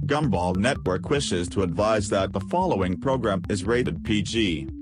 Gumball Network wishes to advise that the following program is rated PG.